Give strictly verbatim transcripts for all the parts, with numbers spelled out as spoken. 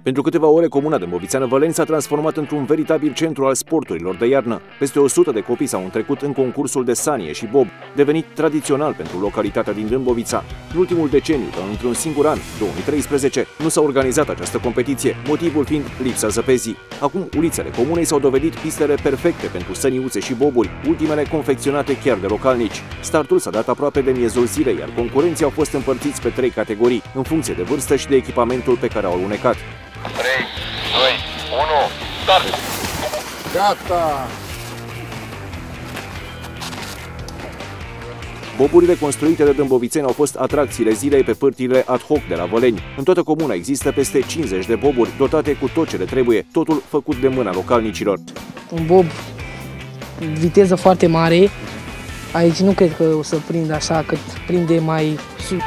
Pentru câteva ore, comuna Dâmbovițeană-Văleni s-a transformat într-un veritabil centru al sporturilor de iarnă. Peste o sută de copii s-au întrecut în concursul de sanie și bob, devenit tradițional pentru localitatea din Dâmbovița. În ultimul deceniu, dar într-un singur an, două mii treisprezece, nu s-a organizat această competiție, motivul fiind lipsa zăpezii. Acum, ulițele comunei s-au dovedit pistele perfecte pentru săniuțe și boburi, ultimele confecționate chiar de localnici. Startul s-a dat aproape de miezul zilei, iar concurenții au fost împărțiți pe trei categorii, în funcție de vârstă și de echipamentul pe care au alunecat. trei, doi, unu, start! Gata! Boburile construite de dâmboviceni au fost atracțiile zilei pe pârtiile ad hoc de la Văleni. În toată comuna există peste cincizeci de boburi, dotate cu tot ce le trebuie, totul făcut de mâna localnicilor. Un bob, viteză foarte mare, aici nu cred că o să prind așa, cât prinde mai sus.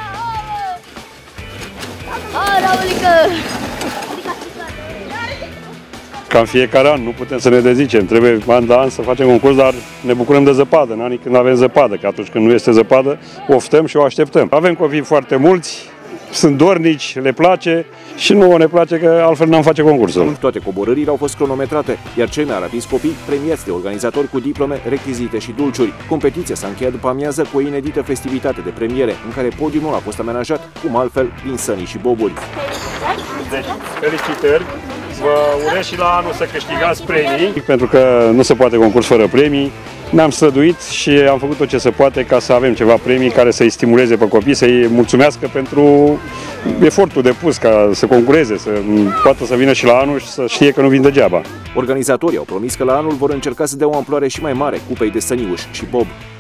Ca în fiecare an, nu putem să ne dezicem, trebuie an de an să facem concurs, dar ne bucurăm de zăpadă, în anii când avem zăpadă, că atunci când nu este zăpadă, oftăm și o așteptăm. Avem copii foarte mulți, sunt dornici, le place și nouă ne place că altfel n-am face concursul. Toate coborârile au fost cronometrate, iar cei mai rapizi copii premiați de organizatori cu diplome, rechizite și dulciuri. Competiția s-a încheiat după amiază cu o inedită festivitate de premiere, în care podiumul a fost amenajat, cum altfel, din sănii și boburi. Deci, felicitări! Vă urez și la anul să câștigați premii, pentru că nu se poate concurs fără premii. Ne-am străduit și am făcut tot ce se poate ca să avem ceva premii care să-i stimuleze pe copii, să-i mulțumească pentru efortul depus ca să concureze, să poată să vină și la anul și să știe că nu vin degeaba. Organizatorii au promis că la anul vor încerca să dea o amploare și mai mare cupei de săniuși și bob.